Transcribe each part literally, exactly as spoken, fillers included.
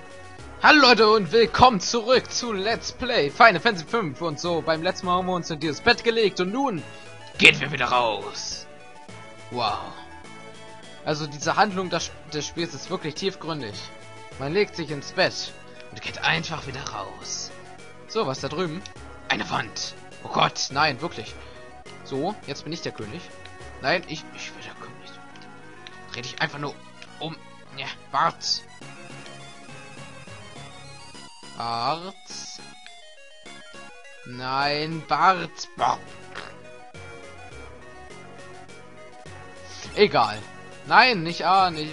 Hallo Leute und willkommen zurück zu Let's Play Final Fantasy fünf und so. Beim letzten Mal haben wir uns in dieses Bett gelegt und nun gehen wir wieder raus. Wow. Also diese Handlung des, des Spiels ist wirklich tiefgründig. Man legt sich ins Bett und geht einfach wieder raus. So, was da drüben? Eine Wand. Oh Gott, nein, wirklich. So, jetzt bin ich der König. Nein, ich, ich bin der König. Dreh dich einfach nur um. Ja, wart. Bart. Nein, Bart. Boah. Egal. Nein, nicht A, nicht.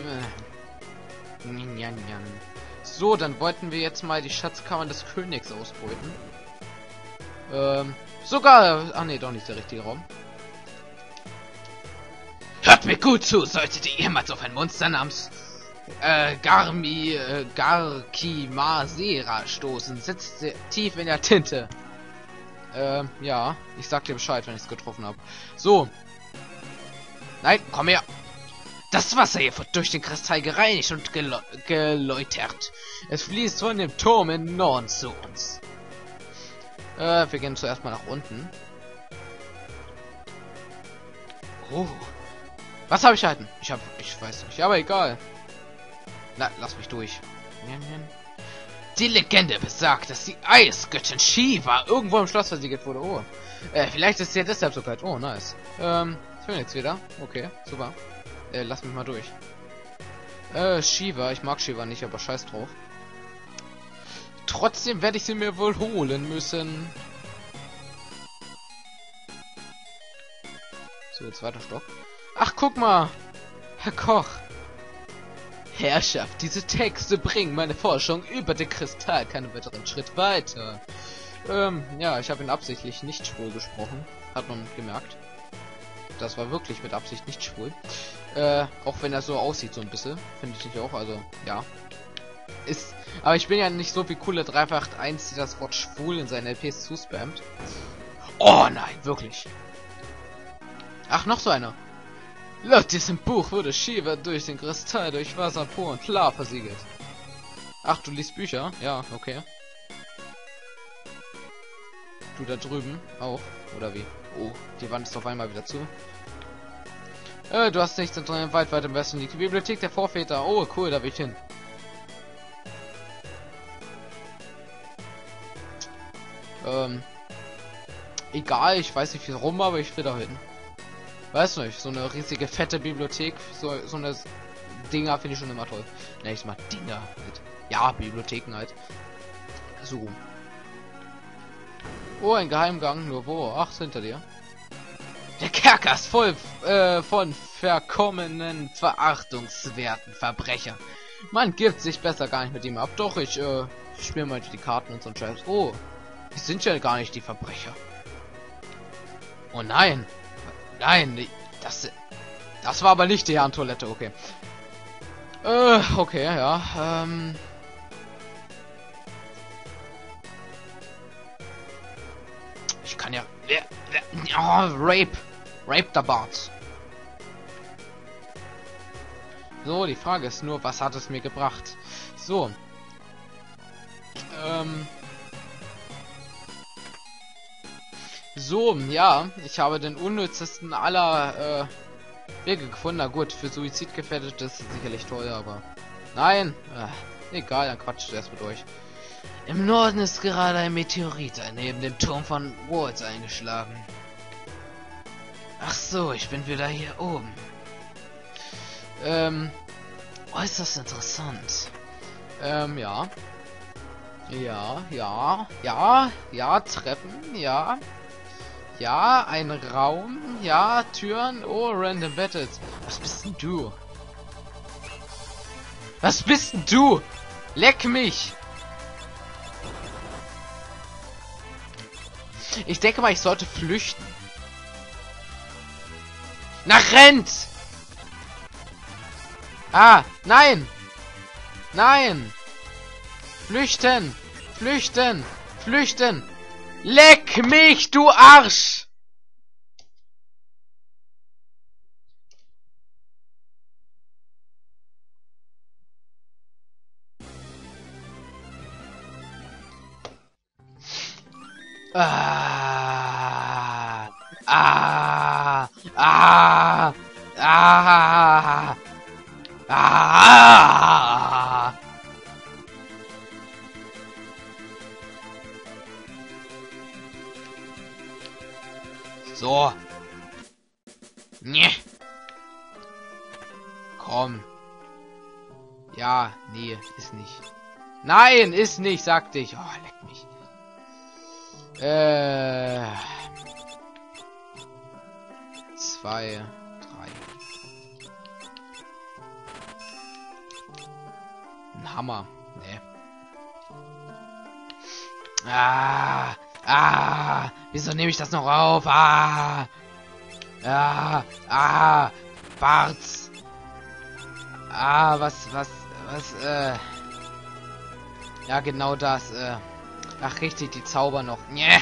So, dann wollten wir jetzt mal die Schatzkammern des Königs ausbeuten. Ähm, sogar. Ach nee, doch nicht der richtige Raum. Hört mir gut zu, solltet ihr jemals auf ein Monster namens äh, Garmi, äh, Garkimasera stoßen, sitzt tief in der Tinte. Ähm, ja, ich sag dir Bescheid, wenn ich es getroffen habe. So. Nein, komm her. Das Wasser hier wird durch den Kristall gereinigt und gelo geläutert. Es fließt von dem Turm in Norden zu uns. Äh, wir gehen zuerst mal nach unten. Oh. Was habe ich halten? Ich habe, ich weiß nicht, aber egal. Na, lass mich durch. Die Legende besagt, dass die Eisgöttin Shiva irgendwo im Schloss versiegelt wurde. Oh. Äh, vielleicht ist sie ja deshalb so kalt. Oh, nice. Ähm, Phoenix wieder. Okay, super. Äh, lass mich mal durch. Äh, Shiva. Ich mag Shiva nicht, aber scheiß drauf. Trotzdem werde ich sie mir wohl holen müssen. So, zweiter Stock. Ach, guck mal. Herr Koch. Herrschaft, diese Texte bringen meine Forschung über den Kristall keinen weiteren Schritt weiter. Ähm, ja, ich habe ihn absichtlich nicht schwul gesprochen. Hat man gemerkt. Das war wirklich mit Absicht nicht schwul. Äh, auch wenn er so aussieht, so ein bisschen. Finde ich nicht auch, also, ja. Ist, aber ich bin ja nicht so wie coole drei acht eins, die das Wort schwul in seinen L Ps zuspammt. Oh nein, wirklich. Ach, noch so einer. Laut diesem Buch wurde Shiva durch den Kristall, durch Wasser pur und klar versiegelt. Ach, du liest Bücher? Ja, okay. Du da drüben auch, oder wie? Oh, die Wand ist auf einmal wieder zu. Äh, du hast nichts in weit, weit im Westen liegt die Bibliothek der Vorväter. Oh, cool, da will ich hin. Ähm, egal, ich weiß nicht wie rum, aber ich will da hin. Weiß nicht, so eine riesige fette Bibliothek, so, so eine Dinger finde ich schon immer toll. Ne, ich mag Dinger halt. Ja, Bibliotheken halt. So. Oh, ein Geheimgang, nur wo? Ach, hinter dir. Der Kerker ist voll äh, von verkommenen, verachtungswerten Verbrechern. Man gibt sich besser gar nicht mit ihm ab. Doch, ich äh, spiele mal die Karten und so ein Scheiß. Oh, die sind ja gar nicht die Verbrecher. Oh nein. Nein, das, das war aber nicht die Herrentoilette, okay. Äh, okay, ja, ähm. Ich kann ja... Oh, Rape. Rape der Bart. So, die Frage ist nur, was hat es mir gebracht? So. Ähm... So, ja, ich habe den unnützesten aller äh, Wege gefunden. Na gut, für Suizidgefährdete ist es sicherlich toll, aber... Nein! Äh, egal, dann quatscht erst mit euch. Im Norden ist gerade ein Meteorit neben dem Turm von Walls eingeschlagen. Ach so, ich bin wieder hier oben. Ähm, äußerst interessant. Ähm, ja. Ja, ja, ja, ja, Treppen, ja. Ja, ein Raum, ja, Türen, oh, Random Battles. Was bist denn du? Was bist denn du? Leck mich! Ich denke mal, ich sollte flüchten. Na, rennt! Ah, nein! Nein! Flüchten! Flüchten! Flüchten! Leck mich, du Arsch! Ah, ah, ah, ah, ah. So. Nee. Komm. Ja, nee, ist nicht. Nein, ist nicht, sagte ich. Oh, leck mich. Äh. Zwei, drei. Ein Hammer. Nee. Ah. Ah. Wieso nehme ich das noch auf? Ah. Ah. Ah. Barts. Ah, was, was, was, äh. Ja, genau das, äh. Ach, richtig, die Zauber noch. Nee.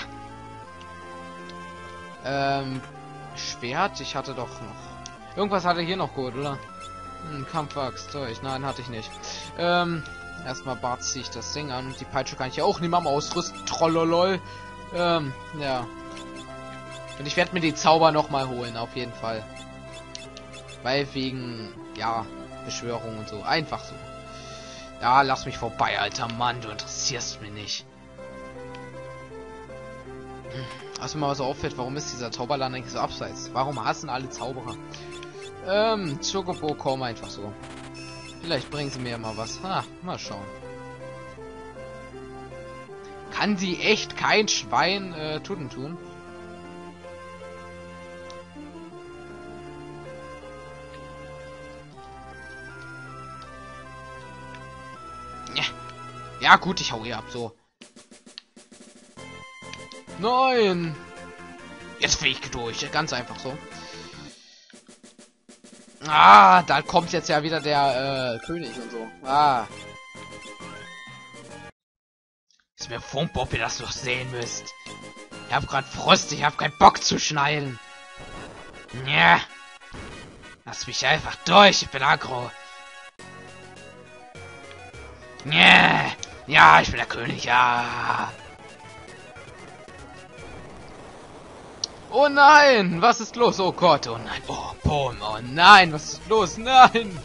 Ähm. Schwert? Ich hatte doch noch. Irgendwas hatte hier noch gut, oder? Hm, Kampfaxt. Durch. Nein, hatte ich nicht. Ähm. Erstmal Bart ziehe ich das Ding an. Und die Peitsche kann ich ja auch nicht mal ausrüsten. Trollolol. Ähm, ja. Und ich werde mir die Zauber noch mal holen, auf jeden Fall. Weil wegen, ja, Beschwörung und so. Einfach so. Ja, lass mich vorbei, alter Mann. Du interessierst mich nicht. Was mir mal so auffällt, warum ist dieser Zauberland eigentlich so abseits? Warum hassen alle Zauberer? Ähm, Chocobo, komm einfach so. Vielleicht bringen sie mir ja mal was. Ha, mal schauen. Kann sie echt kein Schwein äh, tun tun? Ja. Ja gut, ich hau ihr ab, so. Nein! Jetzt flieg ich durch, ganz einfach so. Ah, da kommt jetzt ja wieder der äh, König und so. Ah. Ist mir Fump, ob ihr das noch sehen müsst. Ich hab grad Frost, ich hab keinen Bock zu schneiden. Ja. Lass mich einfach durch, ich bin aggro. Ja. Ja, ich bin der König, ja. Oh nein, was ist los? Oh Gott, oh nein. Oh, boom, oh nein, was ist los? Nein.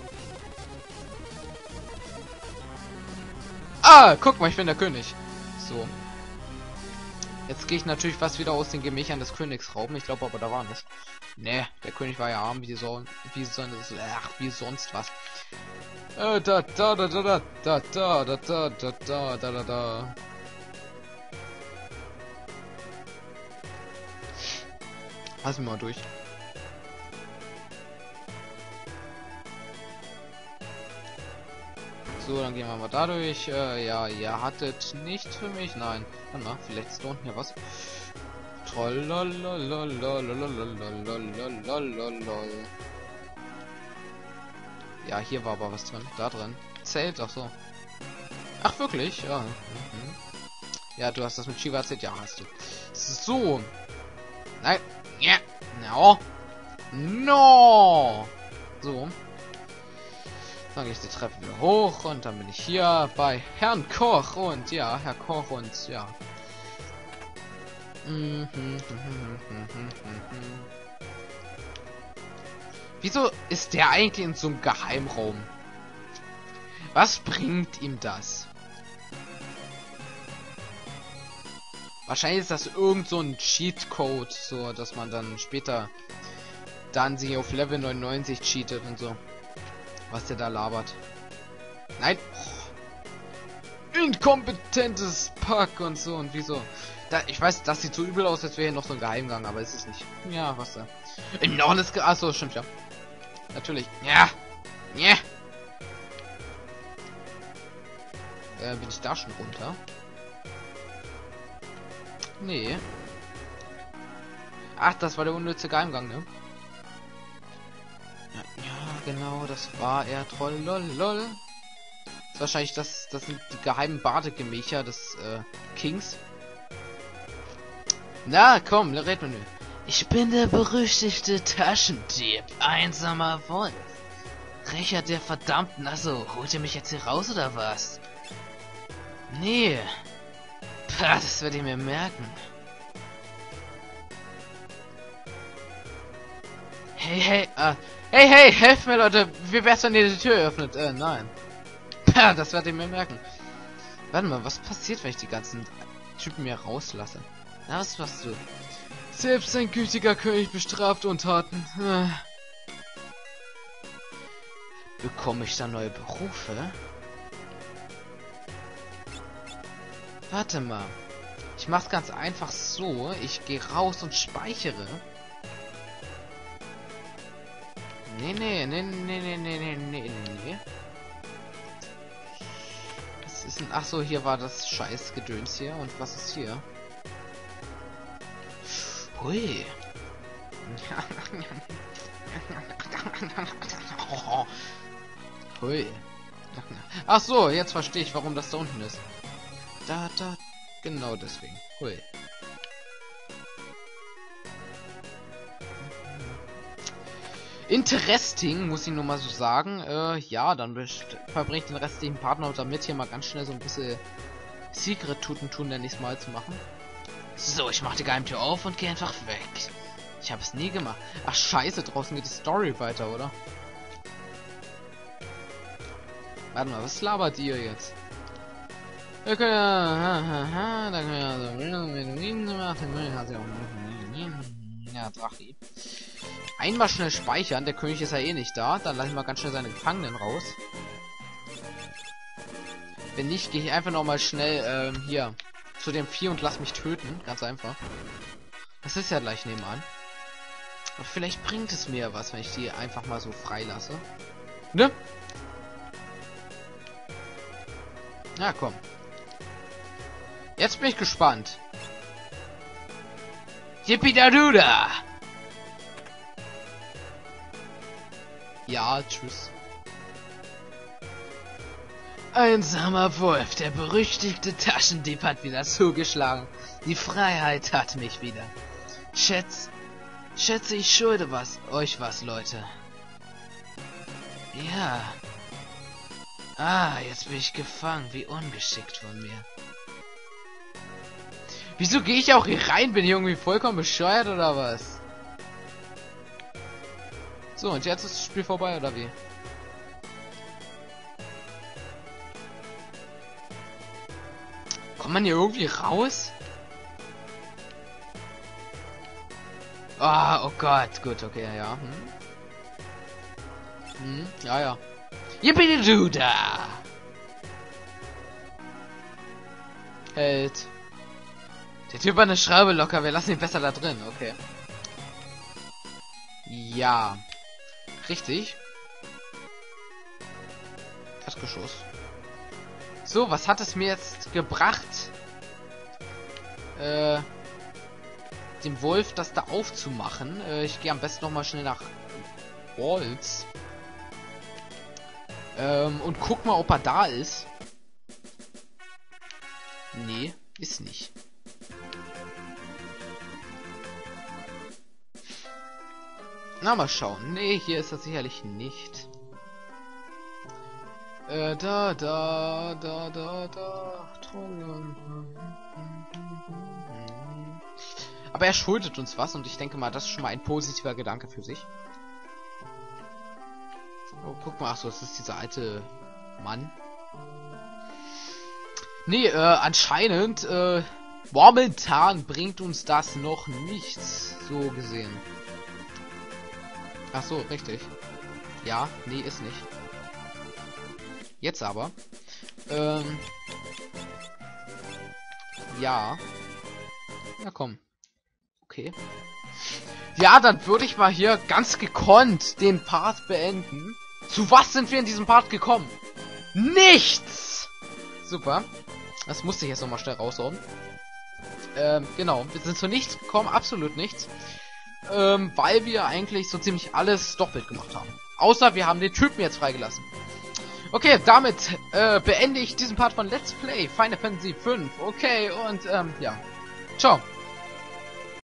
Ah, guck mal, ich bin der König. So. Jetzt gehe ich natürlich fast wieder aus den Gemächern des Königs rauben. Ich glaube aber, da war nicht. Nee, der König war ja arm, wie so, wie so, ach, wie sonst was. Äh, da, da, da, da, da, da, da, da, da, da, da, da, da, da. Lassen wir mal durch. So, dann gehen wir mal dadurch. Äh, ja, ihr hattet nichts für mich. Nein. Warte mal, vielleicht ist da unten ja was. Ja, hier war aber was drin. Da drin. Zelt, ach so. Ach, wirklich? Ja. Mhm. Ja, du hast das mit Shiva erzählt. Ja, hast du. So. Nein. Ja. No. No. So. Dann gehe ich die Treppe wieder hoch und dann bin ich hier bei Herrn Koch und ja, Herr Koch und ja. Wieso ist der eigentlich in so einem Geheimraum? Was bringt ihm das? Wahrscheinlich ist das irgend so ein Cheatcode, so dass man dann später dann sich auf Level neunundneunzig cheatet und so. Was der da labert. Nein. Oh. Inkompetentes Pack und so und wieso. Da, ich weiß, das sieht so übel aus, als wäre hier noch so ein Geheimgang, aber ist es nicht. Ja, was da. Im Norden ist... Achso, stimmt ja. Natürlich. Ja. Ja. Äh, bin ich da schon runter? Nee. Ach, das war der unnütze Geheimgang, ne? Ja, ja, genau, das war er. Troll, lol, lol. Das ist wahrscheinlich das, das sind die geheimen Badegemächer des äh, Kings. Na, komm, red mir. Ich bin der berüchtigte Taschendieb, einsamer Wolf. Rächer der verdammten, also, holt ihr mich jetzt hier raus oder was? Nee. Pah, das werde ich mir merken. Hey, hey, äh, hey, hey, helft mir, Leute. Wie wär's, wenn ihr die Tür öffnet? Äh, nein. Pah, das werde ich mir merken. Warte mal, was passiert, wenn ich die ganzen Typen mir rauslasse? Na, was machst du? Selbst ein gütiger König bestraft Untaten. Äh. Bekomme ich da neue Berufe? Warte mal. Ich mach's ganz einfach so. Ich gehe raus und speichere. Nee, nee, nee, nee, nee, nee, nee, nee, nee. Was ist denn... Ach so, hier war das Scheißgedöns hier. Und was ist hier? Hui. Hui. Ach so, jetzt verstehe ich, warum das da unten ist. Da, da, genau deswegen. Hui. Interesting, muss ich nur mal so sagen. Äh, ja, dann verbringe ich den restlichen Partner damit hier mal ganz schnell so ein bisschen Secret-Tuten tun, nenne ich es mal, zu machen. So, ich mache die Geheimtür auf und gehe einfach weg. Ich habe es nie gemacht. Ach scheiße, draußen geht die Story weiter, oder? Warte mal, was labert ihr jetzt? Wir können ja... Da können wir ja... Ja, Drachi. Einmal schnell speichern, der König ist ja eh nicht da. Dann lasse ich mal ganz schnell seine Gefangenen raus. Wenn nicht, gehe ich einfach noch mal schnell ähm, hier zu dem Vieh und lass mich töten. Ganz einfach. Das ist ja gleich nebenan. Aber vielleicht bringt es mir was, wenn ich die einfach mal so freilasse. Ne? Na komm. Jetzt bin ich gespannt. Yippie-da-du-da! Ja, tschüss. Einsamer Wolf, der berüchtigte Taschendieb hat wieder zugeschlagen. Die Freiheit hat mich wieder. Schätz, schätze, ich schulde was, euch was, Leute. Ja. Ah, jetzt bin ich gefangen. Wie ungeschickt von mir. Wieso gehe ich auch hier rein? Bin ich irgendwie vollkommen bescheuert oder was? So, und jetzt ist das Spiel vorbei, oder wie? Kommt man hier irgendwie raus? Ah, oh, oh Gott. Gut, okay, ja. Hm. Hm, ja, ja. Yippie-du-da! Hält. Der Typ hat eine Schraube locker. Wir lassen ihn besser da drin. Okay. Ja. Richtig. Erdgeschoss. So, was hat es mir jetzt gebracht? Äh, dem Wolf das da aufzumachen. Äh, ich gehe am besten noch mal schnell nach Walls. Ähm, und guck mal, ob er da ist. Nee, ist nicht. Na, mal schauen. Nee, hier ist er sicherlich nicht. Äh, da, da, da, da, da. Aber er schuldet uns was und ich denke mal, das ist schon mal ein positiver Gedanke für sich. Oh, guck mal, ach so, das ist dieser alte Mann. Nee, äh, anscheinend, äh, momentan bringt uns das noch nichts, so gesehen. Ach so, richtig. Ja, nee, ist nicht. Jetzt aber. Ähm. Ja. Na komm. Okay. Ja, dann würde ich mal hier ganz gekonnt den Part beenden. Zu was sind wir in diesem Part gekommen? Nichts! Super. Das musste ich jetzt nochmal schnell raushauen. Ähm, genau. Wir sind zu nichts gekommen, absolut nichts. Ähm, weil wir eigentlich so ziemlich alles doppelt gemacht haben. Außer wir haben den Typen jetzt freigelassen. Okay, damit äh, beende ich diesen Part von Let's Play Final Fantasy fünf. Okay, und ähm, ja. Ciao.